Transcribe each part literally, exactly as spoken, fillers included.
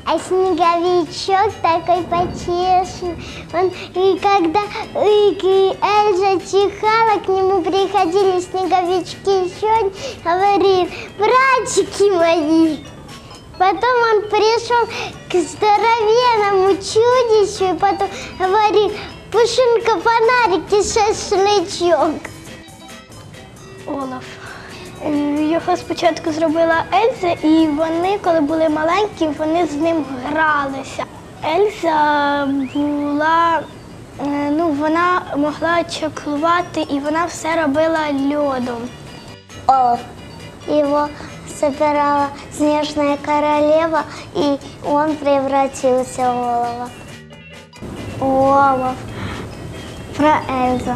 А снеговичок такой потешный. Он, и когда и, и Эльза чихала, к нему приходили снеговички еще, говорили: братчики мои. Потом он пришел к здоровенному чудищу и потом говорит: Пушинка, фонарики, шашличок. Олаф. Його спочатку зробила Ельза, і вони, коли були маленькі, вони з ним гралися. Ельза була, ну, вона могла чаклувати, і вона все робила льодом. Олаф. Его собирала снежная королева, и он превратился в Олафа. Олаф. Про Эльзу.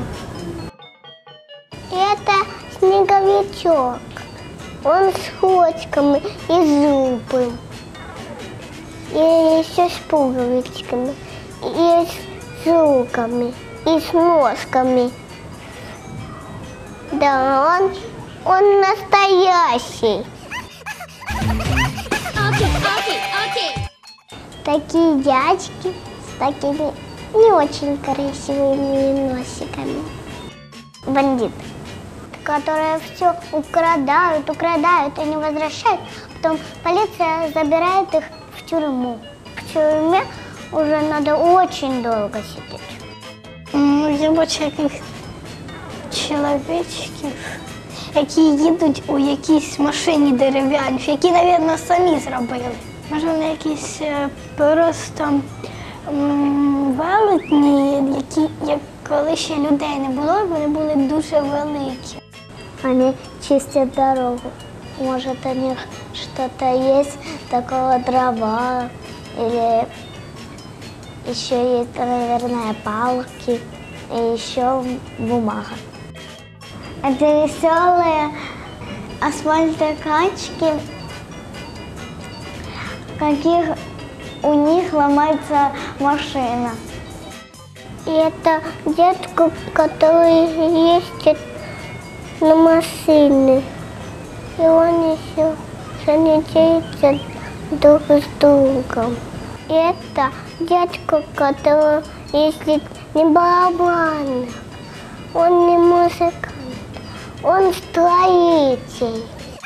Это снеговичок. Он с хвостиками и зубом. И еще с пуговичками. И с звуками. И с мозгами. Да, он, он настоящий. Okay, okay, okay. Такие дядьки с такими не очень красивыми носиками. Бандиты, которые все украдают, украдают и не возвращают. Потом полиция забирает их в тюрьму. В тюрьме уже надо очень долго сидеть. Я бачу яких чоловічків, які їдуть у якійсь машині дерев'яній, які, мабуть, самі зробили. Може, вони якісь просто м, велетні, які, як коли ще людей не було, вони були дуже великі. Они чистят дорогу. Может, у них что-то есть, такого дрова, или еще есть, наверное, палки, и еще бумага. Это веселые асфальтокачки, каких у них ломается машина. И это дедушка, который ездит на машине. И он еще санитарится друг с другом. И это дядька, который ездит не барабанник, он не музыкант, он строитель.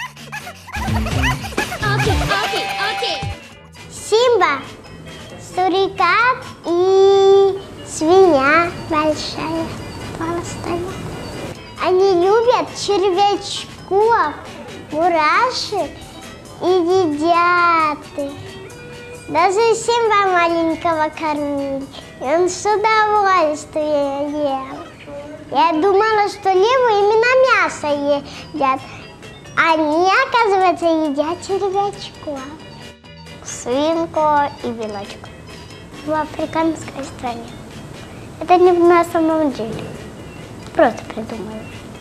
Okay, okay, okay. Симба, сурикат и свинья большая, толстая. Они любят червячков, мурашек и едят их. Даже Симба маленького кормили, и он с удовольствием ел. Я думала, что леву именно мясо едят, а они, оказывается, едят червячков, свинку и белочку. В африканской стране. Это не на самом деле. Просто придумали.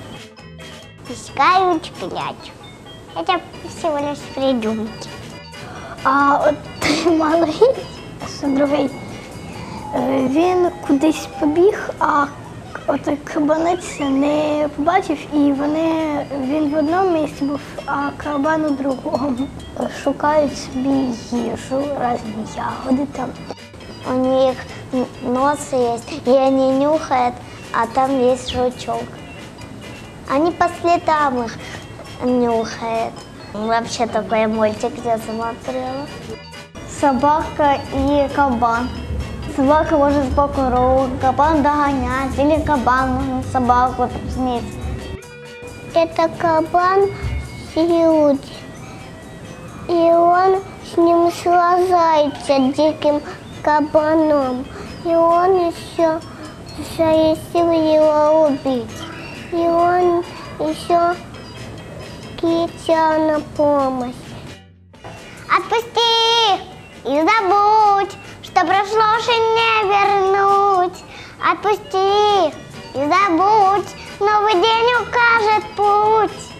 Искают шпилячу. Это всего лишь придумки. А от малий, другий, він кудись побіг, а отой кабанець не побачив, і вони, він в одному місці був, а кабан у другому. Шукають собі їжу, різні ягоди там. У них нос есть, и они нюхают, а там есть жучок. Они по следам их нюхают. Вообще такой мультик я смотрела. Собака и кабан. Собака может сбоку руку, кабан догонять, или кабан может собаку снять. Это кабан с люди. И он с ним сражается диким кабаном. И он еще решил его убить. И он еще кричал на помощь. Отпусти и забудь, что прошло уже не вернуть. Отпусти и забудь, новый день укажет путь.